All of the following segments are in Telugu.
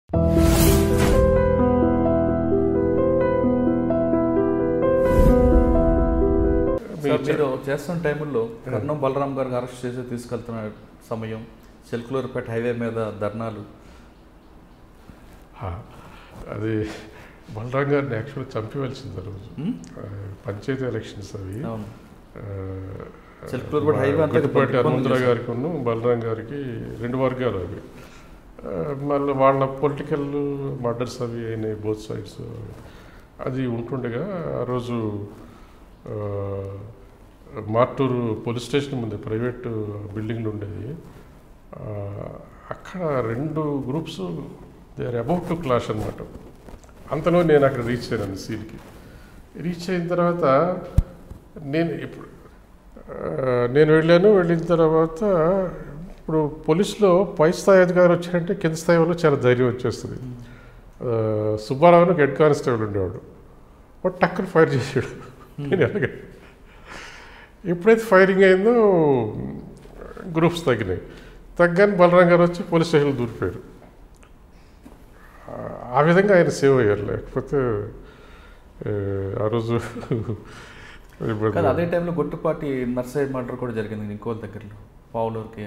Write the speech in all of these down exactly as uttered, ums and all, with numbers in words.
మీరు చేస్తున్న టైంలో కర్ణం బలరాం గారికి అరెస్ట్ చేసి తీసుకెళ్తున్న సమయం చిలకలూరుపేట హైవే మీద ధర్నాలు, అది బలరాం గారిని యాక్చువల్గా చంపివలసింది రోజు పంచాయతీ ఎలక్షన్స్ అవి. గుట్టుపాటి హనుమంతరావు గారికి ఉన్న బలరాం గారికి రెండు వర్గాలు అవి. మళ్ళీ వాళ్ళ పొలిటికల్ మర్డర్స్ అవి అయినాయి బోత్ సైడ్స్. అది ఉంటుండగా ఆ రోజు మార్టూరు పోలీస్ స్టేషన్ ముందు ప్రైవేటు బిల్డింగ్లు ఉండేది. అక్కడ రెండు groups they are about to clash అనమాట. అంతలో నేను అక్కడ రీచ్ అయ్యాను సీన్కి. రీచ్ అయిన తర్వాత నేను ఇప్పుడు నేను వెళ్ళాను. వెళ్ళిన తర్వాత ఇప్పుడు పోలీసులో పై స్థాయి అధికారులు వచ్చారంటే కింద స్థాయి వాళ్ళు చాలా ధైర్యం వచ్చేస్తుంది. సుబ్బారావును హెడ్ కానిస్టేబుల్ ఉండేవాడు, వాడు టక్కుని ఫైర్ చేసాడు. నేను ఎలాగే ఎప్పుడైతే ఫైరింగ్ అయిందో గ్రూప్స్ తగ్గినాయి. తగ్గాని బలరాం గారు వచ్చి పోలీస్ స్టేషన్లో దూరిపోయారు. ఆ విధంగా ఆయన సేవ్ అయ్యారు. లేకపోతే ఆ రోజు అదే టైంలో గొట్టుపాటి నర్సయ్య మర్డర్ కూడా జరిగింది ఇంకోళ్ళ దగ్గరలో పావులూరుకి.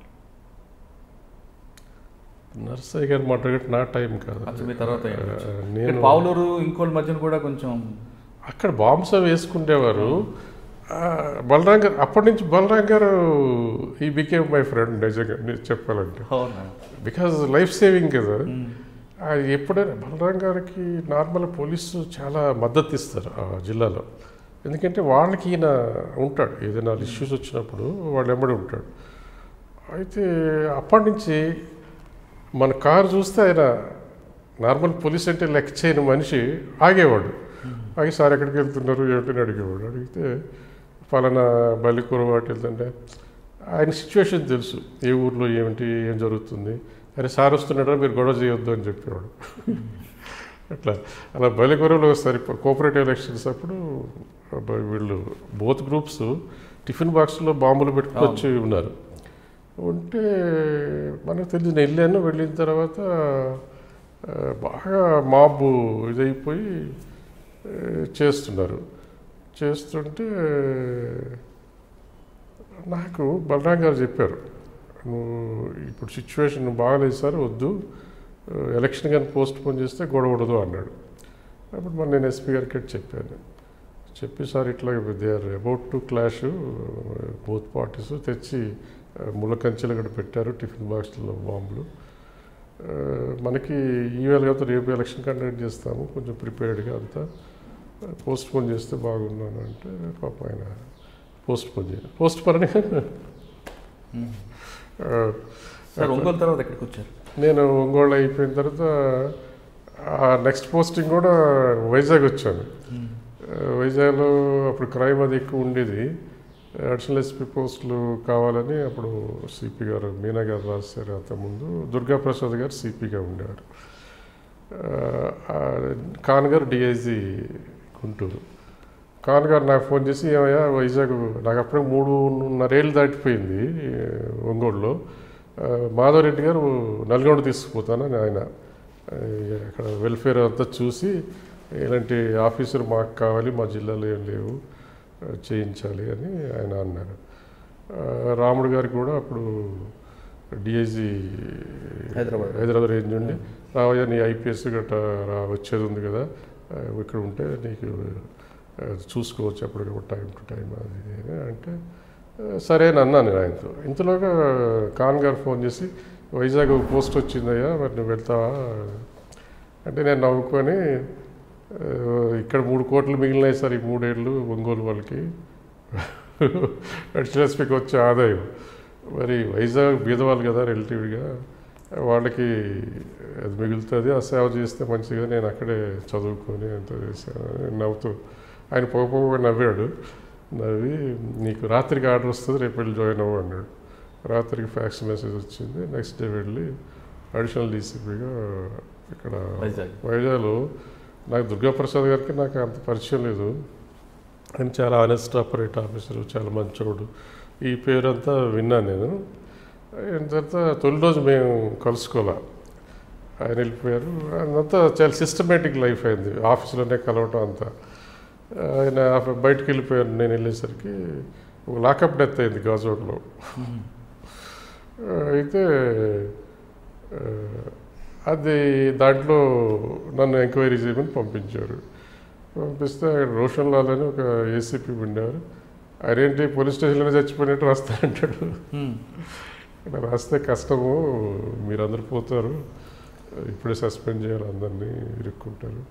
నర్సయ్య గారు మర్డర్ నా టైం కాదు, మీ తర్వాత. నేను పావులూరు ఇంకోళ్ళ మధ్యన కూడా కొంచెం అక్కడ బాంబ్స్ వేసుకునేవారు. బలరాం గారు అప్పటి నుంచి బలరాం గారు ఈ బికేమ్ మై ఫ్రెండ్ నిజంగా చెప్పాలంటే, బికాజ్ లైఫ్ సేవింగ్ కదా. ఎప్పుడైనా బలరాం గారికి నార్మల్ పోలీసు చాలా మద్దతు ఇస్తారు ఆ జిల్లాలో. ఎందుకంటే వాళ్ళకి ఈయన ఉంటాడు, ఏదైనా ఇష్యూస్ వచ్చినప్పుడు వాళ్ళు వెంబడి ఉంటాడు. అయితే అప్పటి నుంచి మన కారు చూస్తే ఆయన నార్మల్ పోలీస్ అంటే లెక్క చేయని మనిషి ఆగేవాడు. ఆగి సార్ ఎక్కడికి వెళ్తున్నారు ఏమిటని అడిగేవాడు. అడిగితే పలానా బలికూర వాటి వెళ్తుంటే ఆయన సిచ్యువేషన్ తెలుసు, ఏ ఊర్లో ఏమిటి ఏం జరుగుతుంది. అరే సార్ వస్తున్నాడా మీరు గొడవ చేయొద్దు అని చెప్పేవాడు. అట్లా అలా బలికూరలో సరి కోఆపరేటివ్ ఎలక్షన్స్ అప్పుడు వీళ్ళు బోత్ గ్రూప్స్ టిఫిన్ బాక్స్లో బాంబులు పెట్టుకుని వచ్చి ఉన్నారు. ఉంటే మనకు తెలిసి నేను వెళ్ళాను. వెళ్ళిన తర్వాత బాగా మాబు ఇదైపోయి చేస్తున్నారు. చేస్తుంటే నాకు బలరాం గారు చెప్పారు, నువ్వు ఇప్పుడు సిచ్యువేషన్ బాగాలేదు సార్, వద్దు ఎలక్షన్ కానీ పోస్ట్ పోన్ చేస్తే గొడవ ఉండదు అన్నాడు. అప్పుడు మరి నేను ఎస్పీ గారికి చెప్పాను. చెప్పి సార్ ఇట్లా they are about to clash, both parties తెచ్చి ముళ్ళకంచెలు కూడా పెట్టారు టిఫిన్ బాక్స్లో బాంబులు. మనకి ఈవేళ కాదు రేపు ఎలక్షన్ కండక్ట్ చేస్తాము, కొంచెం ప్రిపేర్డ్గా అంతా పోస్ట్ పోన్ చేస్తే బాగున్నాను అంటే పాప ఆయన పోస్ట్ పోన్ చేయాలి. పోస్ట్ పోన్ అని ఒంగోలు తర్వాత ఎక్కడికి వచ్చారు? నేను ఒంగోలు అయిపోయిన తర్వాత నెక్స్ట్ పోస్టింగ్ కూడా వైజాగ్ వచ్చాను. వైజాగ్లో అప్పుడు క్రైమ్ అది ఎక్కువ ఉండేది. అడిషనల్ ఎస్పీ పోస్టులు కావాలని అప్పుడు సిపి గారు మీనా గారు రాశారు. అంతకుముందు దుర్గాప్రసాద్ గారు సిపిగా ఉండేవారు. ఖాన్ గారు డిఐజీ గుంటూరు. ఖాన్ గారు నాకు ఫోన్ చేసి ఏమయ్యా వైజాగ్, నాకు అప్పుడే మూడున్నరేళ్ళు దాటిపోయింది ఒంగోలులో, మాధవరెడ్డి గారు నల్గొండ తీసుకుపోతానని ఆయన అక్కడ వెల్ఫేర్ అంతా చూసి ఇలాంటి ఆఫీసర్ మాకు కావాలి, మా జిల్లాలో ఏం లేవు, చేయించాలి అని ఆయన అన్నారు. రాముడు గారికి కూడా అప్పుడు డిఐజీ హైదరాబాద్ హైదరాబాద్ రేంజ్ ఉండి, రావయ్య నీ ఐపీఎస్ గట్రా రా వచ్చేది ఉంది కదా, ఇక్కడ ఉంటే నీకు చూసుకోవచ్చు అప్పుడు టైం టు టైం అది అంటే సరే అని అన్నాను నేను ఆయనతో. ఇంతలోగా ఖాన్ గారు ఫోన్ చేసి వైజాగ్ పోస్ట్ వచ్చిందయ్యా మరి నువ్వు వెళ్తావా అంటే నేను నవ్వుకొని, ఇక్కడ మూడు కోట్లు మిగిలినాయి సార్ ఈ మూడేళ్ళు ఒంగోలు వాళ్ళకి అడిషనల్ ఎస్పీకి వచ్చే ఆదాయం, మరి వైజాగ్ బీదవాళ్ళు కదా రిలేటివ్గా, వాళ్ళకి అది మిగులుతుంది, ఆ సేవ చేస్తే మంచిగా నేను అక్కడే చదువుకొని అంత చేశాను నవ్వుతూ. ఆయన పోగ పోగా నవ్వాడు. నవ్వి నీకు రాత్రికి ఆర్డర్ వస్తుంది రేపు వెళ్ళి జాయిన్ అవ్వు అన్నాడు. రాత్రికి ఫ్యాక్స్ మెసేజ్ వచ్చింది. నెక్స్ట్ డే వెళ్ళి అడిషనల్ డీసీపీగా ఇక్కడ వైజాగ్లో. నాకు దుర్గాప్రసాద్ గారికి నాకు అంత పరిచయం లేదు. ఆయన చాలా ఆనెస్ట్ ఆపరేట్ ఆఫీసరు, చాలా మంచోడు, ఈ పేరంతా విన్నాను నేను. అయిన తర్వాత తొలి రోజు మేము కలుసుకోలే. ఆయన వెళ్ళిపోయారు. అదంతా చాలా సిస్టమేటిక్ లైఫ్ అయింది, ఆఫీస్లోనే కలవటం అంతా. ఆయన బయటకు వెళ్ళిపోయారు. నేను వెళ్ళేసరికి లాకప్ డెత్ అయింది గాజోడ్లో. అయితే అది దాంట్లో నన్ను ఎంక్వైరీ చేయమని పంపించారు. పంపిస్తే అక్కడ రోషన్ లాల్ అని ఒక ఏసీపీ ఉండేవారు. ఆయన ఏంటి పోలీస్ స్టేషన్లోనే చచ్చిపోయినట్టు రాస్తానంటాడు. అక్కడ రాస్తే కష్టము, మీరందరూ పోతారు, ఇప్పుడే సస్పెండ్ చేయాలి, అందరినీ ఇరుక్కుంటారు.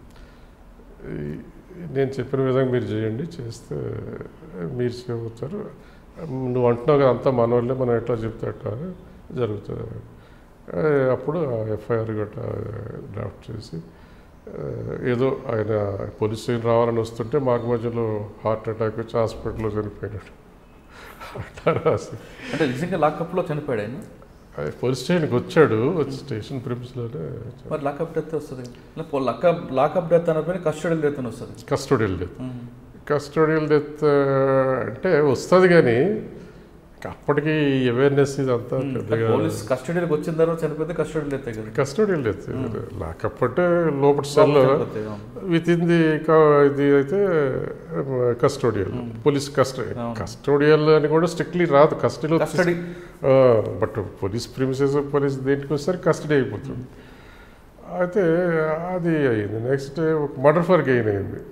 నేను చెప్పిన విధంగా మీరు చేయండి, చేస్తే మీరు సేవ్ అవుతారు. నువ్వు అంటున్నావు కదా అంతా మన వాళ్ళే, మనం ఎట్లా చెప్తే అట్లా జరుగుతుంది. అప్పుడు ఎఫ్ఐఆర్ గట్రా డ్రాఫ్ట్ చేసి ఏదో ఆయన పోలీస్ స్టేషన్ రావాలని వస్తుంటే మాకు మధ్యలో హార్ట్ అటాక్ వచ్చి హాస్పిటల్లో చనిపోయినాడు అట్లా రాసి. అంటే నిజంగా లాకప్లో చనిపోయాడు ఆయన? పోలీస్ స్టేషన్కి వచ్చాడు, వచ్చి స్టేషన్ ప్రిమ్స్లోనే. మరి లాకప్ డెత్ వస్తుంది, లాకప్ లాకప్ డెత్ అనకపోయినా కస్టోడియల్ డెత్ అని వస్తుంది. కస్టోడియల్ డెత్ కస్టోడియల్ డెత్ అంటే వస్తుంది, కానీ అప్పటికి అవేర్నెస్ ఇదంతా పెద్దగా. పోలీస్ కస్టడీలోకి వచ్చిన తర్వాత చనిపోతే కస్టోడియల్ డెత్ కదా. కస్టోడియల్ డెత్ లాకప్ అంటే లోపల సెల్లో విత్ ఇన్ ది ఇది అయితే కస్టోడియల్, పోలీస్ కస్టడీ. కస్టోడియల్ అని కూడా స్ట్రిక్ట్లీ రాదు, కస్టడీలో custody. But police premises police దేనికి వస్తారు కస్టడీ అయిపోతుంది. అయితే అది అయింది. నెక్స్ట్ ఒక మర్డర్ ఫర్ గెయిన్ అయింది.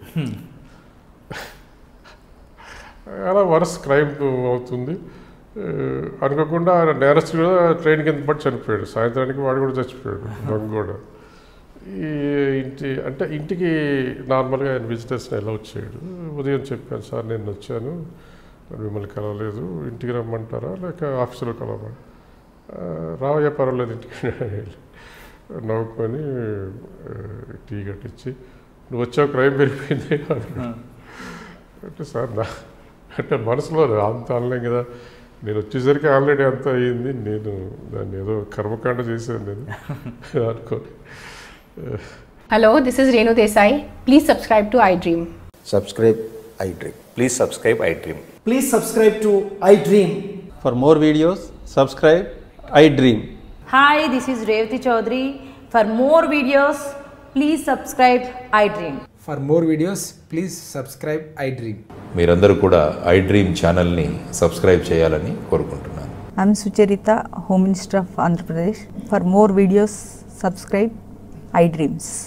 అలా వరస్ క్రైమ్ అవుతుంది. అనుకోకుండా నేరస్తుడు కూడా ట్రైన్ కింద పడి చనిపోయాడు. సాయంత్రానికి వాడు కూడా చచ్చిపోయాడు, దొంగ కూడా. ఈ ఇంటి అంటే ఇంటికి నార్మల్గా ఆయన విజిటర్స్ని ఎలా వచ్చాడు. ఉదయం చెప్పాను, సార్ నేను వచ్చాను, మిమ్మల్ని కలవలేదు, ఇంటికి రమ్మంటారా లేక ఆఫీసులో కలవమా? రావయ్యా పర్వాలేదు ఇంటికి నవ్వుకొని టీ కట్టించి, నువ్వు వచ్చావు క్రైమ్ పెరిగిపోయింది అంటే, సార్ నా అంటే మనసులో అంత అనలేం కదా, నేను వచ్చేసరికి ఆల్రెడీ అంత అయ్యింది, నేను దాన్ని ఏదో కర్మకాండ చేశాను నేను అనుకోని. Hello, this is Renu Desai. Please subscribe to iDream. Subscribe iDream. Please subscribe iDream. Please subscribe to iDream. For more videos, subscribe iDream. Hi, this is Revati Chaudhary. For more videos, please subscribe iDream. For more videos, please subscribe iDream. మీరందరూ కూడా iDream ఛానల్ని సబ్స్క్రైబ్ చేయాలని కోరుకుంటున్నాను. I'm Sucharita, Home Minister of Andhra Pradesh. For more videos, subscribe iDreams.